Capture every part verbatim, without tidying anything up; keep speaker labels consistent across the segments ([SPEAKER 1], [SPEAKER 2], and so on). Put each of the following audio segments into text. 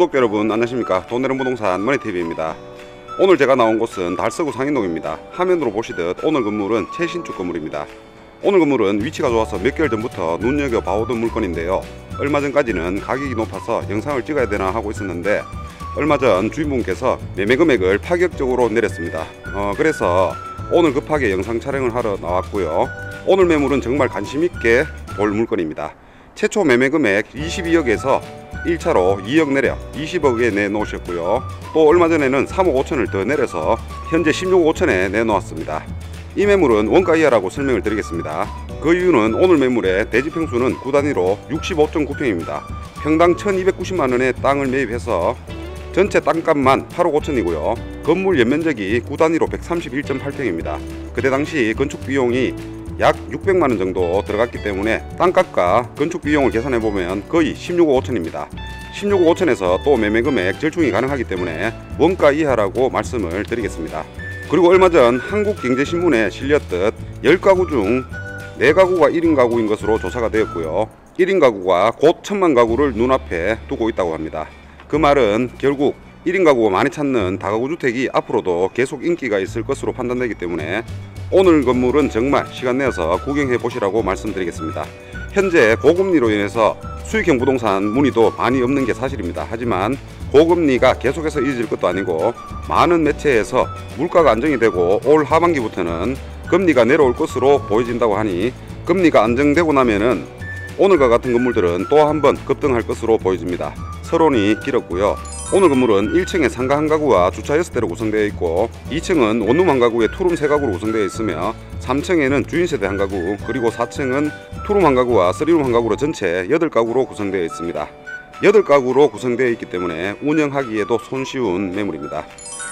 [SPEAKER 1] 구독자 여러분 안녕하십니까. 돈 되는 부동산 머니티비입니다. 오늘 제가 나온 곳은 달서구 상인동입니다. 화면으로 보시듯 오늘 건물은 최신축 건물입니다. 오늘 건물은 위치가 좋아서 몇 개월 전부터 눈여겨봐오던 물건인데요, 얼마 전까지는 가격이 높아서 영상을 찍어야 되나 하고 있었는데 얼마 전 주인분께서 매매 금액을 파격적으로 내렸습니다. 어, 그래서 오늘 급하게 영상 촬영을 하러 나왔고요. 오늘 매물은 정말 관심있게 볼 물건입니다. 최초 매매 금액 이십이억에서 일 차로 이억 내려 이십억에 내놓으셨고요. 또 얼마 전에는 삼억 오천을 더 내려서 현재 십육억 오천에 내놓았습니다. 이 매물은 원가 이하라고 설명을 드리겠습니다. 그 이유는 오늘 매물의 대지평수는 구 단위로 육십오 점 구 평입니다. 평당 천이백구십만원의 땅을 매입해서 전체 땅값만 팔억 오천이고요. 건물 연면적이 구 단위로 백삼십일 점 팔 평입니다. 그때 당시 건축 비용이 약 육백만원 정도 들어갔기 때문에 땅값과 건축 비용을 계산해 보면 거의 십육억 오천입니다. 십육억 오천에서 또 매매 금액 절충이 가능하기 때문에 원가 이하라고 말씀을 드리겠습니다. 그리고 얼마 전 한국경제신문에 실렸듯 십 가구 중 네 가구가 일 인 가구인 것으로 조사가 되었고요. 일 인 가구가 곧 천만 가구를 눈앞에 두고 있다고 합니다. 그 말은 결국 일 인 가구가 많이 찾는 다가구 주택이 앞으로도 계속 인기가 있을 것으로 판단되기 때문에 오늘 건물은 정말 시간 내어서 구경해 보시라고 말씀드리겠습니다. 현재 고금리로 인해서 수익형 부동산 문의도 많이 없는 게 사실입니다. 하지만 고금리가 계속해서 이어질 것도 아니고 많은 매체에서 물가가 안정이 되고 올 하반기부터는 금리가 내려올 것으로 보여진다고 하니 금리가 안정되고 나면은 오늘과 같은 건물들은 또 한번 급등할 것으로 보여집니다. 서론이 길었고요. 오늘 건물은 일 층에 상가 한 가구와 주차 여섯 대로 구성되어 있고 이 층은 원룸 한 가구에 투룸 세 가구로 구성되어 있으며 삼 층에는 주인세대 한 가구, 그리고 사 층은 투룸 한 가구와 쓰리룸 한 가구로 전체 여덟 가구로 구성되어 있습니다. 여덟 가구로 구성되어 있기 때문에 운영하기에도 손쉬운 매물입니다.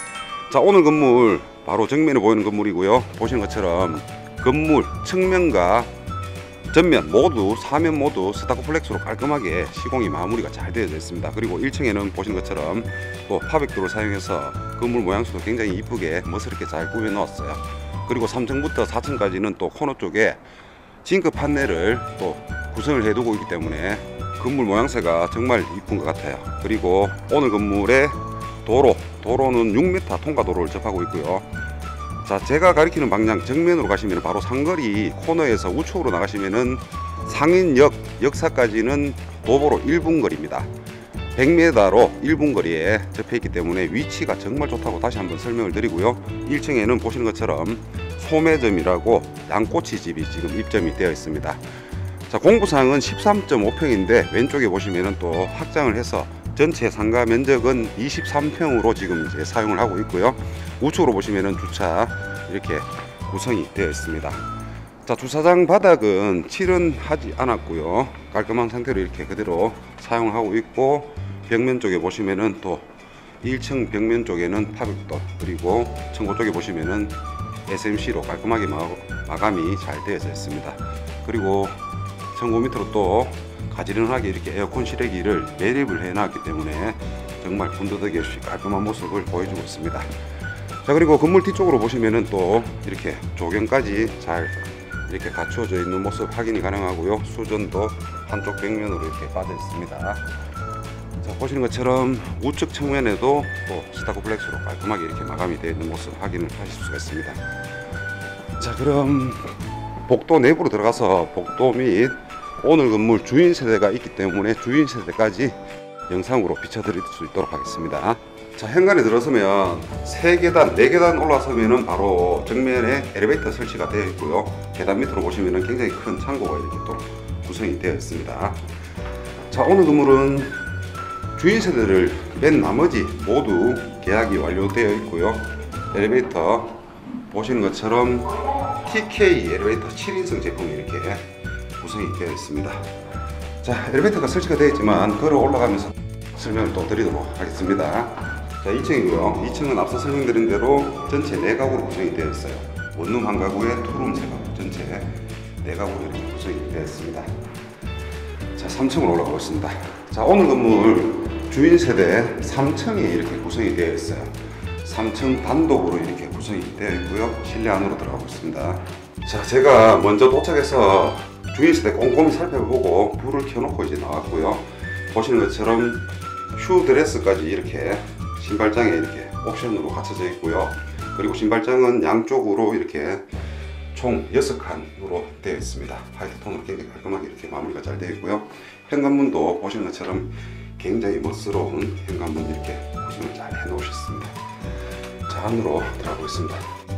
[SPEAKER 1] 자, 오늘 건물 바로 정면에 보이는 건물이고요. 보시는 것처럼 건물 측면과 전면 모두 사면 모두 스타코플렉스로 깔끔하게 시공이 마무리가 잘 되어져 있습니다. 그리고 일 층에는 보시는 것처럼 또 파백도를 사용해서 건물 모양새도 굉장히 이쁘게 멋스럽게 잘 꾸며 놓았어요. 그리고 삼 층부터 사 층까지는 또 코너 쪽에 징크 판넬을 또 구성을 해 두고 있기 때문에 건물 모양새가 정말 이쁜 것 같아요. 그리고 오늘 건물의 도로 도로는 육 미터 통과 도로를 접하고 있고요. 자, 제가 가리키는 방향 정면으로 가시면 바로 상거리 코너에서 우측으로 나가시면은 상인역 역사까지는 도보로 일 분 거리입니다. 백 미터로 일 분 거리에 접해 있기 때문에 위치가 정말 좋다고 다시 한번 설명을 드리고요. 일 층에는 보시는 것처럼 소매점이라고 양꼬치집이 지금 입점이 되어 있습니다. 자, 공부상은 십삼 점 오 평인데 왼쪽에 보시면은 또 확장을 해서 전체 상가 면적은 이십삼 평으로 지금 이제 사용을 하고 있고요. 우측으로 보시면은 주차 이렇게 구성이 되어 있습니다. 자, 주차장 바닥은 칠은 하지 않았고요. 깔끔한 상태로 이렇게 그대로 사용을 하고 있고, 벽면 쪽에 보시면은 또 일 층 벽면 쪽에는 파백도, 그리고 층고 쪽에 보시면은 에스엠씨로 깔끔하게 마감이 잘 되어져 있습니다. 그리고 층고 밑으로 또 가지런하게 이렇게 에어컨 실외기를 매립을 해 놨기 때문에 정말 군더더기 없이 깔끔한 모습을 보여주고 있습니다. 자, 그리고 건물 뒤쪽으로 보시면은 또 이렇게 조경까지 잘 이렇게 갖추어져 있는 모습 확인이 가능하고요. 수전도 한쪽 벽면으로 이렇게 빠져 있습니다. 자, 보시는 것처럼 우측 측면에도 또 스타코플렉스로 깔끔하게 이렇게 마감이 되어 있는 모습 확인을 하실 수가 있습니다. 자, 그럼 복도 내부로 들어가서 복도 및 오늘 건물 주인 세대가 있기 때문에 주인 세대까지 영상으로 비춰드릴 수 있도록 하겠습니다. 자, 현관에 들어서면 세 계단, 네 계단 올라서면은 바로 정면에 엘리베이터 설치가 되어 있고요. 계단 밑으로 보시면은 굉장히 큰 창고가 이렇게 또 구성이 되어 있습니다. 자, 오늘 건물은 주인 세대를 뺀 나머지 모두 계약이 완료되어 있고요. 엘리베이터 보시는 것처럼 티케이 엘리베이터 칠 인승 제품이 이렇게 구성이 되어 있습니다. 자, 엘리베이터가 설치가 되어 있지만 걸어 올라가면서 설명을 또 드리도록 하겠습니다. 자, 이 층이고요. 이 층은 앞서 설명드린 대로 전체 네 가구로 구성이 되어 있어요. 원룸 한 가구에 투룸 세 가구, 전체 네 가구로 이렇게 구성이 되어 있습니다. 자, 삼 층으로 올라가 보겠습니다. 자, 오늘 건물 주인 세대 삼 층이 이렇게 구성이 되어 있어요. 삼 층 단독으로 이렇게 구성이 되어 있고요. 실내 안으로 들어가고 있습니다. 자, 제가 먼저 도착해서 주인 세대 꼼꼼히 살펴보고 불을 켜놓고 이제 나왔고요. 보시는 것처럼 슈 드레스까지 이렇게 신발장에 이렇게 옵션으로 갖춰져 있고요. 그리고 신발장은 양쪽으로 이렇게 총 여섯 칸으로 되어 있습니다. 화이트 톤으로 굉장히 깔끔하게 이렇게 마무리가 잘 되어 있고요. 현관문도 보시는 것처럼 굉장히 멋스러운 현관문 이렇게 구성을 잘 해 놓으셨습니다. 자, 안으로 들어가 보겠습니다.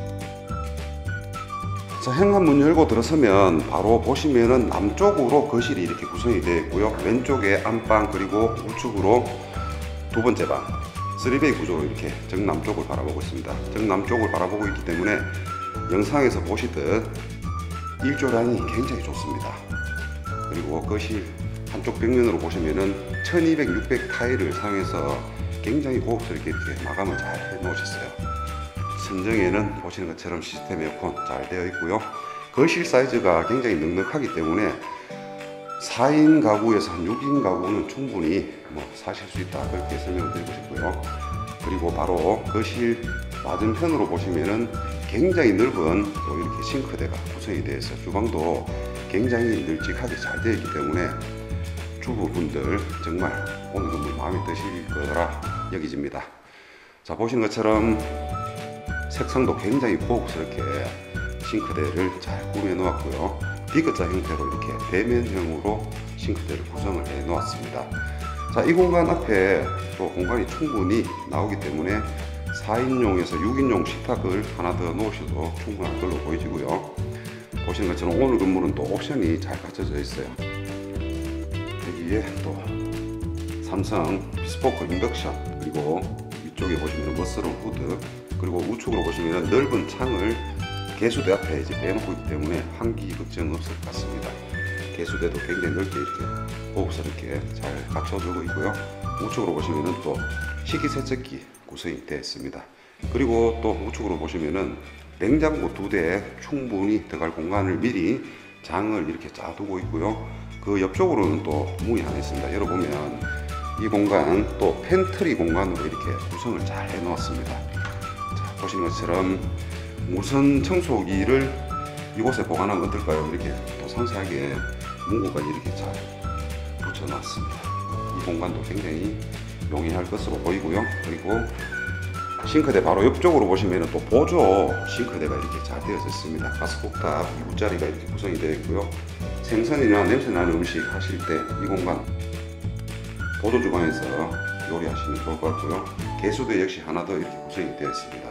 [SPEAKER 1] 자, 현관문 열고 들어서면 바로 보시면은 남쪽으로 거실이 이렇게 구성이 되어 있고요. 왼쪽에 안방, 그리고 우측으로 두 번째 방, 쓰리베이 구조로 이렇게 정남쪽을 바라보고 있습니다. 정남쪽을 바라보고 있기 때문에 영상에서 보시듯 일조량이 굉장히 좋습니다. 그리고 거실 한쪽 벽면으로 보시면은 천이백, 육백 타일을 사용해서 굉장히 고급스럽게 이렇게 마감을 잘 해 놓으셨어요. 천정에는 보시는 것처럼 시스템 에어컨 잘 되어 있고요. 거실 사이즈가 굉장히 넉넉하기 때문에 사 인 가구에서 한 육 인 가구는 충분히 뭐 사실 수 있다, 그렇게 설명을 드리고 싶고요. 그리고 바로 거실 맞은편으로 보시면은 굉장히 넓은 또 이렇게 싱크대가 구성이 되어 있어요. 주방도 굉장히 널찍하게 잘 되어 있기 때문에 주부분들 정말 오늘 건물 마음에 드실 거라 여기집니다. 자, 보시는 것처럼 색상도 굉장히 고급스럽게 싱크대를 잘 꾸며 놓았고요. D자 형태로 이렇게 대면형으로 싱크대를 구성을 해 놓았습니다. 자, 이 공간 앞에 또 공간이 충분히 나오기 때문에 사 인용에서 육 인용 식탁을 하나 더 놓으셔도 충분할 걸로 보이지고요. 보시는 것처럼 오늘 건물은 또 옵션이 잘 갖춰져 있어요. 여기에 또 삼성 비스포크 인덕션, 그리고 위쪽에 보시면 멋스러운 후드, 그리고 우측으로 보시면 넓은 창을 개수대 앞에 이제 빼놓고 있기 때문에 환기 걱정 없을 것 같습니다. 개수대도 굉장히 넓게 이렇게 고급스럽게 잘 갖춰주고 있고요. 우측으로 보시면은 또 식기세척기 구성이 되어 있습니다. 그리고 또 우측으로 보시면은 냉장고 두 대 충분히 들어갈 공간을 미리 장을 이렇게 짜두고 있고요. 그 옆쪽으로는 또 문이 하나 있습니다. 열어보면 이 공간 또 팬트리 공간으로 이렇게 구성을 잘 해 놓았습니다. 자, 보시는 것처럼 무선 청소기를 이곳에 보관하면 어떨까요? 이렇게 또 상세하게 문구까지 이렇게 잘 붙여 놨습니다. 이 공간도 굉장히 용이할 것으로 보이고요. 그리고 싱크대 바로 옆쪽으로 보시면 또 보조 싱크대가 이렇게 잘 되어져 있습니다. 가스폭탑 이 구짜리가 이렇게 구성이 되어 있고요. 생선이나 냄새나는 음식 하실 때 이 공간 보조 주방에서 요리하시면 좋을 것 같고요. 개수대 역시 하나 더 이렇게 구성이 되어 있습니다.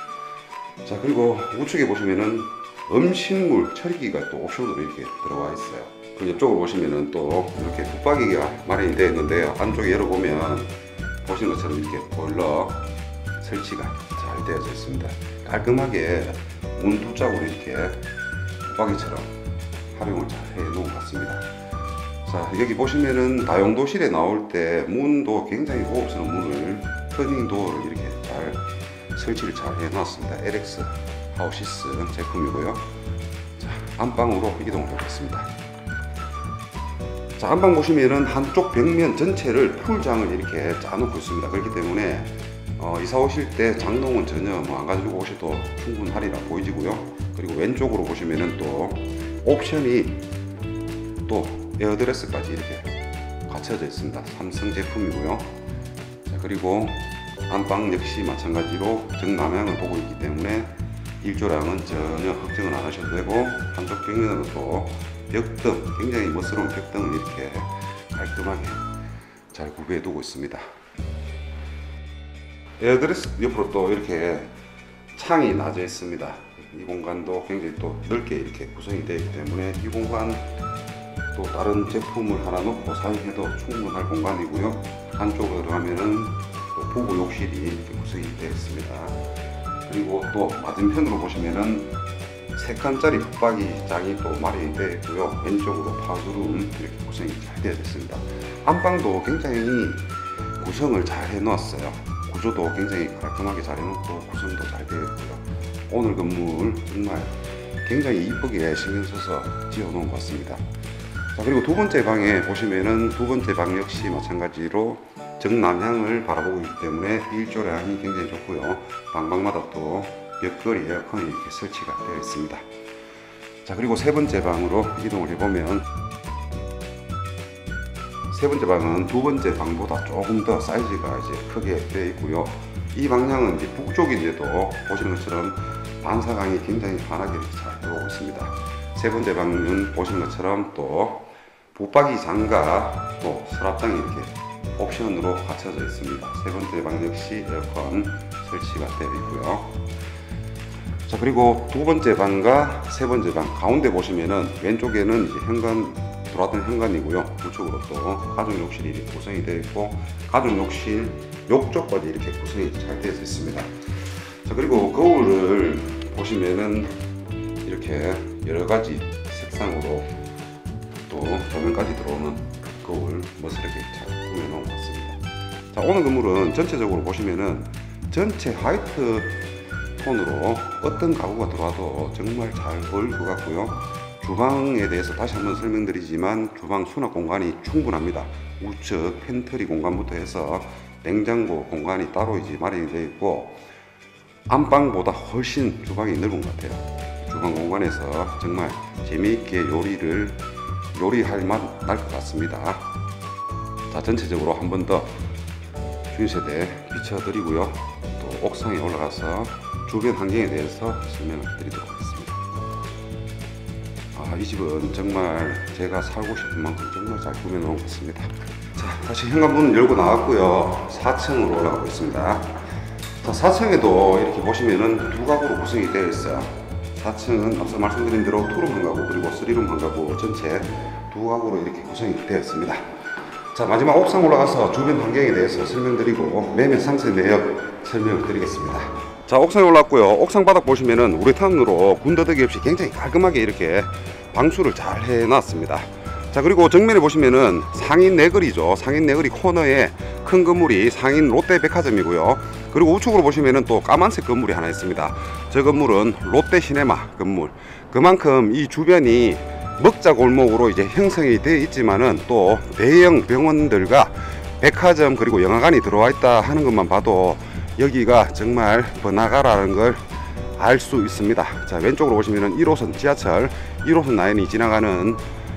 [SPEAKER 1] 자, 그리고 우측에 보시면은 음식물 처리기가 또 옵션으로 이렇게 들어와 있어요. 그 옆쪽으로 보시면은 또 이렇게 붙박이가 마련이 되어 있는데요. 안쪽에 열어보면 보시는 것처럼 이렇게 보일러 설치가 잘 되어져 있습니다. 깔끔하게 문 두 짝으로 이렇게 붙박이처럼 활용을 잘 해 놓은 것 같습니다. 자, 여기 보시면은 다용도실에 나올 때 문도 굉장히 고급스러운 문을 터닝 도어를 이렇게 잘 설치를 잘 해 놨습니다. 엘엑스 하우시스 제품이고요. 자, 안방으로 이동을 하겠습니다. 자, 안방 보시면은 한쪽 벽면 전체를 풀장을 이렇게 짜놓고 있습니다. 그렇기 때문에 어, 이사 오실 때 장롱은 전혀 뭐 안 가지고 오셔도 충분하리라 보이지고요. 그리고 왼쪽으로 보시면은 또 옵션이 또 에어드레스까지 이렇게 갖춰져 있습니다. 삼성 제품이고요. 자, 그리고 안방 역시 마찬가지로 정남향을 보고 있기 때문에 일조량은 전혀 걱정을 안 하셔도 되고, 한쪽 벽면으로 또 벽등, 굉장히 멋스러운 벽등을 이렇게 깔끔하게 잘 구비해 두고 있습니다. 에어드레스 옆으로 또 이렇게 창이 나져 있습니다. 이 공간도 굉장히 또 넓게 이렇게 구성이 되어 있기 때문에 이 공간 또 다른 제품을 하나 놓고 사용해도 충분할 공간이고요. 한쪽으로 들어가면은 또 부부 욕실이 이렇게 구성이 되어 있습니다. 그리고 또 맞은편으로 보시면은 세 칸짜리 붙박이장이 또 마련이 되어 있고요. 왼쪽으로 파우더룸 이렇게 구성이 잘 되어 있습니다. 안방도 굉장히 구성을 잘 해놓았어요. 구조도 굉장히 깔끔하게 잘 해놓고 구성도 잘 되어 있고요. 오늘 건물 정말 굉장히 이쁘게 신경 써서 지어 놓은 것 같습니다. 자, 그리고 두 번째 방에 보시면은 두 번째 방 역시 마찬가지로 정남향을 바라보고 있기 때문에 일조량이 굉장히 좋고요. 방방마다 또 벽걸이 에어컨이 이렇게 설치가 되어 있습니다. 자, 그리고 세 번째 방으로 이동을 해보면 세 번째 방은 두 번째 방보다 조금 더 사이즈가 이제 크게 되어 있고요. 이 방향은 이제 북쪽인데도 보시는 것처럼 반사광이 굉장히 환하게 잘 들어오고 있습니다. 세 번째 방은 보시는 것처럼 또 붙박이 장과 또 서랍장이 이렇게 옵션으로 갖춰져 있습니다. 세 번째 방 역시 에어컨 설치가 되어 있고요. 자, 그리고 두 번째 방과 세 번째 방 가운데 보시면은 왼쪽에는 이제 현관, 들어왔던 현관이고요. 우측으로 또 가족 욕실이 이렇게 구성이 되어 있고, 가족 욕실 욕조까지 이렇게 구성이 잘 되어 있습니다. 자, 그리고 거울을 보시면은 이렇게 여러 가지 색상으로 또 조명까지 들어오는 거울 멋스럽게 잘 꾸며 놓은 것 같습니다. 자, 오늘 건물은 전체적으로 보시면은 전체 화이트 톤으로 어떤 가구가 들어와도 정말 잘 어울릴 것 같고요. 주방에 대해서 다시 한번 설명드리지만 주방 수납 공간이 충분합니다. 우측 팬트리 공간부터 해서 냉장고 공간이 따로 이제 마련이 되어 있고, 안방보다 훨씬 주방이 넓은 것 같아요. 주방 공간에서 정말 재미있게 요리를 요리할 맛 날 것 같습니다. 자, 전체적으로 한 번 더 주인세대 비춰드리고요. 또 옥상에 올라가서 주변 환경에 대해서 설명을 드리도록 하겠습니다. 아, 이 집은 정말 제가 살고 싶은 만큼 정말 잘 꾸며 놓은 것 같습니다. 자, 다시 현관문을 열고 나왔고요. 사 층으로 올라가고 있습니다. 자, 사 층에도 이렇게 보시면은 두 가구로 구성이 되어 있어요. 사 층은 앞서 말씀드린 대로 투룸 한 가구 그리고 쓰리룸 한 가구 전체 두 가구로 이렇게 구성이 되어 있습니다. 자, 마지막 옥상 올라가서 주변 환경에 대해서 설명드리고 매매 상세 내역 설명을 드리겠습니다. 자, 옥상에 올랐고요. 옥상 바닥 보시면은 우레탄으로 군더더기 없이 굉장히 깔끔하게 이렇게 방수를 잘 해놨습니다. 자, 그리고 정면에 보시면은 상인 네거리죠. 상인 네거리 코너에 큰 건물이 상인 롯데백화점이고요. 그리고 우측으로 보시면은 또 까만색 건물이 하나 있습니다. 저 건물은 롯데시네마 건물. 그만큼 이 주변이 먹자 골목으로 이제 형성이 되어 있지만은 또 대형 병원들과 백화점 그리고 영화관이 들어와 있다 하는 것만 봐도 여기가 정말 번화가라는 걸 알 수 있습니다. 자, 왼쪽으로 보시면은 일 호선 지하철 일 호선 라인이 지나가는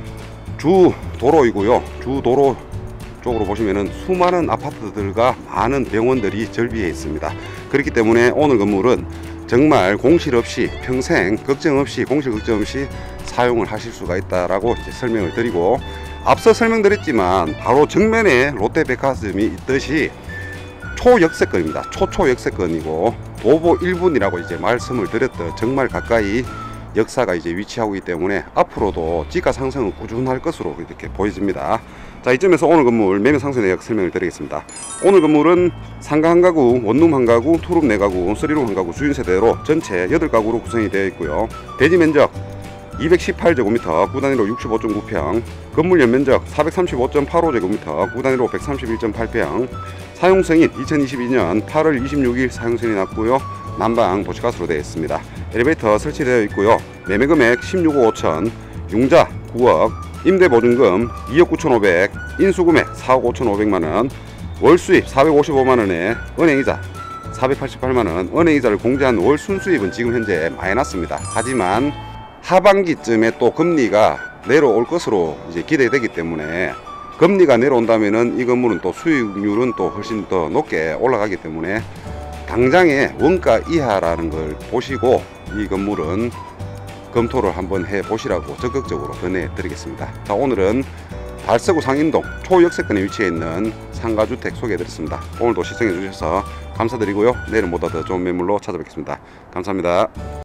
[SPEAKER 1] 주 도로이고요. 주 도로 쪽으로 보시면은 수많은 아파트들과 많은 병원들이 절비해 있습니다. 그렇기 때문에 오늘 건물은 정말 공실 없이 평생 걱정 없이 공실 걱정 없이 사용을 하실 수가 있다라고 이제 설명을 드리고, 앞서 설명드렸지만 바로 정면에 롯데백화점이 있듯이 초역세권입니다. 초초역세권이고 도보 일 분이라고 이제 말씀을 드렸던 정말 가까이 역사가 이제 위치하고 있기 때문에 앞으로도 지가 상승은 꾸준할 것으로 이렇게 보여집니다. 자, 이점에서 오늘 건물 매매 상세 내역 설명을 드리겠습니다. 오늘 건물은 상가 한 가구, 원룸 한 가구, 투룸 네 가구, 쓰리룸 한 가구 주인세대로 전체 여덟 가구로 구성이 되어 있고요. 대지 면적 이백십팔 제곱미터, 구단위로 육십오 점 구 평, 건물 연면적 사백삼십오 점 팔오 제곱미터, 구단위로 백삼십일 점 팔 평, 사용승인 이천이십이 년 팔월 이십육일 사용승인이 났고요. 난방 도시가스로 되어 있습니다. 엘리베이터 설치되어 있고요. 매매금액 십육억 오천, 융자 구억, 임대보증금 이억 구천오백, 인수금액 사억 오천오백만 원, 월수입 사백오십오만 원에 은행이자 사백팔십팔만 원, 은행이자를 공제한 월 순수입은 지금 현재 마이너스입니다. 하지만 하반기쯤에 또 금리가 내려올 것으로 이제 기대되기 때문에, 금리가 내려온다면은 이 건물은 또 수익률은 또 훨씬 더 높게 올라가기 때문에 당장의 원가 이하라는 걸 보시고 이 건물은 검토를 한번 해 보시라고 적극적으로 권해 드리겠습니다. 자, 오늘은 달서구 상인동 초역세권에 위치해 있는 상가주택 소개해 드렸습니다. 오늘도 시청해 주셔서 감사드리고요. 내일은 보다 더 좋은 매물로 찾아뵙겠습니다. 감사합니다.